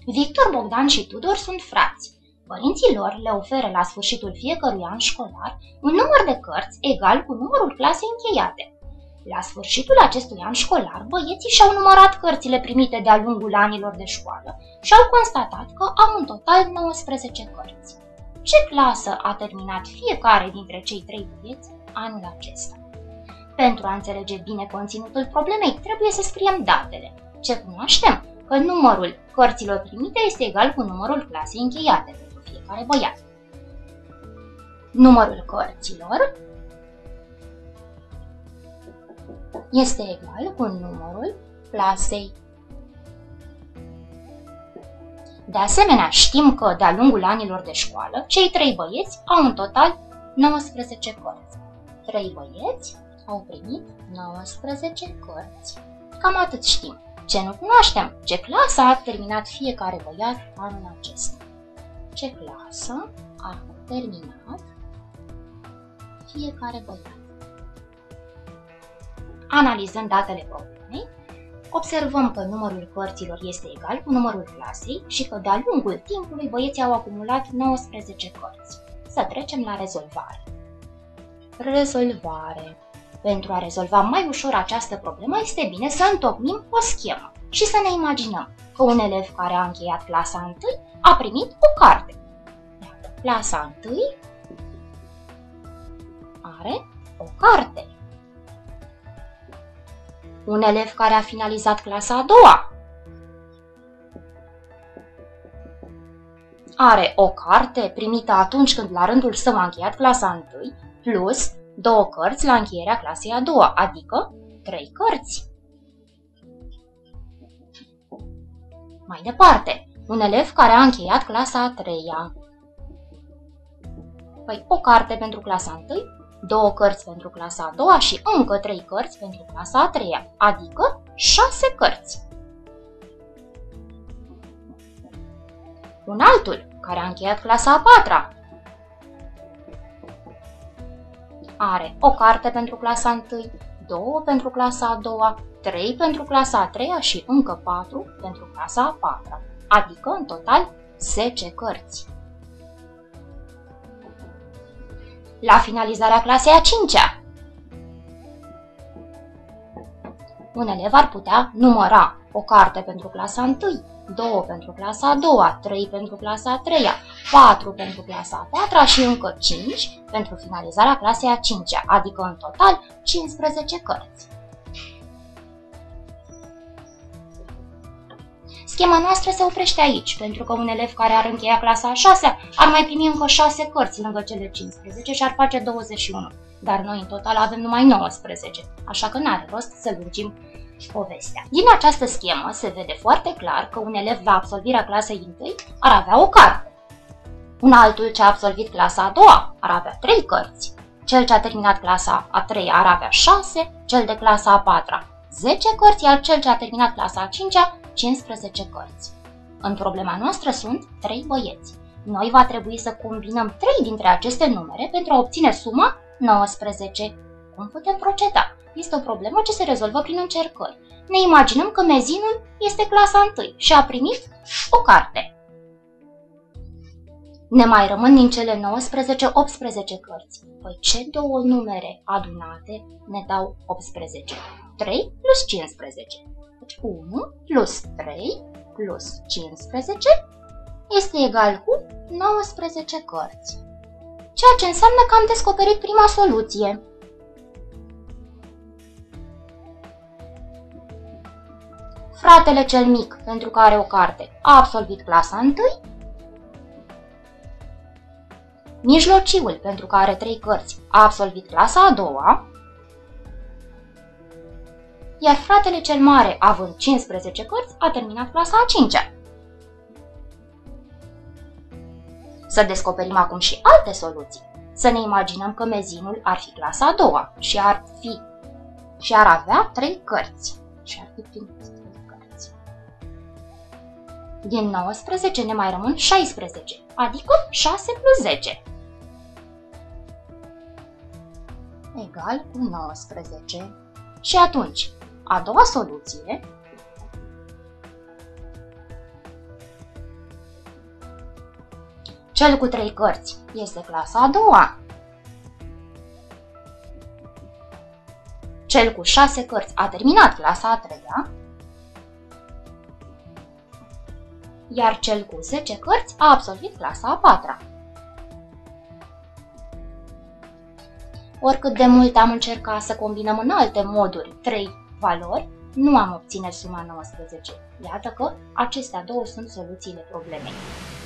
Victor, Bogdan și Tudor sunt frați. Părinții lor le oferă la sfârșitul fiecărui an școlar un număr de cărți egal cu numărul clasei încheiate. La sfârșitul acestui an școlar, băieții și-au numărat cărțile primite de-a lungul anilor de școală și au constatat că au în total 19 cărți. Ce clasă a terminat fiecare dintre cei 3 băieți anul acesta? Pentru a înțelege bine conținutul problemei, trebuie să scriem datele. Ce cunoaștem? Că numărul cărților primite este egal cu numărul clasei încheiate pentru fiecare băiat. Numărul cărților este egal cu numărul clasei. De asemenea, știm că de-a lungul anilor de școală, cei 3 băieți au în total 19 cărți. 3 băieți au primit 19 cărți. Cam atât știm. Ce nu cunoaștem? Ce clasă a terminat fiecare băiat anul acesta? Ce clasă a terminat fiecare băiat? Analizând datele problemei, observăm că numărul cărților este egal cu numărul clasei și că de-a lungul timpului băieții au acumulat 19 cărți. Să trecem la rezolvare. Rezolvare. Pentru a rezolva mai ușor această problemă, este bine să întocmim o schemă și să ne imaginăm că un elev care a încheiat clasa 1 a primit o carte. Clasa 1 are o carte. Un elev care a finalizat clasa a doua are o carte primită atunci când la rândul său a încheiat clasa 1 plus 2 cărți la încheierea clasei a doua, adică 3 cărți. Mai departe, un elev care a încheiat clasa a treia. Păi o carte pentru clasa 1, 2 cărți pentru clasa a doua și încă 3 cărți pentru clasa a treia, adică 6 cărți. Un altul care a încheiat clasa a patra are o carte pentru clasa 1, 2 pentru clasa a doua, 3 pentru clasa a treia și încă 4 pentru clasa a patra, adică în total 10 cărți. La finalizarea clasei a 5-a, un elev ar putea număra o carte pentru clasa 1, 2 pentru clasa a doua, 3 pentru clasa a treia, 4 pentru clasa a patra și încă 5 pentru finalizarea clasei a 5-a, adică în total 15 cărți. Schema noastră se oprește aici, pentru că un elev care ar încheia clasa a 6-a ar mai primi încă 6 cărți lângă cele 15 și ar face 21, dar noi în total avem numai 19, așa că n-are rost să lungim povestea. Din această schemă se vede foarte clar că un elev la absolvirea clasei 1 ar avea o carte. Un altul ce a absolvit clasa a doua ar avea 3 cărți. Cel ce a terminat clasa a treia ar avea 6, cel de clasa a patra 10 cărți, iar cel ce a terminat clasa a 5-a 15 cărți. În problema noastră sunt 3 băieți. Noi va trebui să combinăm 3 dintre aceste numere pentru a obține suma 19. Cum putem proceda? Este o problemă ce se rezolvă prin încercări. Ne imaginăm că mezinul este clasa 1 și a primit o carte. Ne mai rămân din cele 19 18 cărți. Păi ce două numere adunate ne dau 18? 3 plus 15. Deci 1 plus 3 plus 15 este egal cu 19 cărți. Ceea ce înseamnă că am descoperit prima soluție. Fratele cel mic, pentru că are o carte, a absolvit clasa 1. Mijlociul, pentru că are 3 cărți, a absolvit clasa a doua. Iar fratele cel mare, având 15 cărți, a terminat clasa a 5-a. Să descoperim acum și alte soluții. Să ne imaginăm că mezinul ar fi clasa a doua și ar avea 3 cărți. Și ar fi primit 3 cărți. Din 19 ne mai rămân 16, adică 6 plus 10. Egal cu 19. Și atunci, a doua soluție Cel cu 3 cărți este clasa a doua. Cel cu 6 cărți a terminat clasa a treia. Iar cel cu 10 cărți a absolvit clasa a patra. Oricât de mult am încercat să combinăm în alte moduri 3 valori, nu am obținut suma 19. Iată că acestea două sunt soluțiile problemei.